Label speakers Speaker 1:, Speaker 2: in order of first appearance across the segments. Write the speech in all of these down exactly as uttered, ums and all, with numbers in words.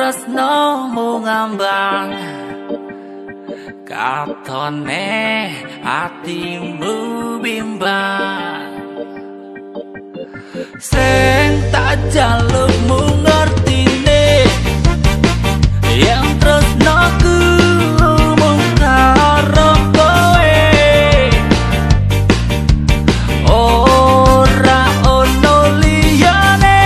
Speaker 1: tresnomu ngambang katone atimu bimbang sing tak jalukmu ngertine yang tresnoku mung karo kowe ora ono liyane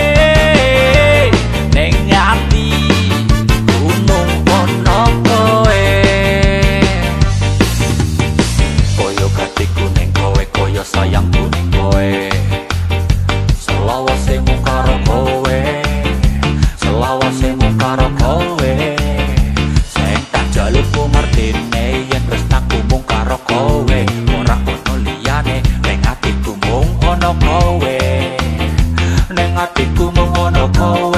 Speaker 1: ning ati mung ono kowe koyo katiku ning kowe koyo sayangku ning kowe selawase mung karo kowe selawase mung karo kowe sing tak jalukku martine yen tresnaku mung karo kowe ora ono liyane ning atiku mung ono kowe ning atiku mung ono kowe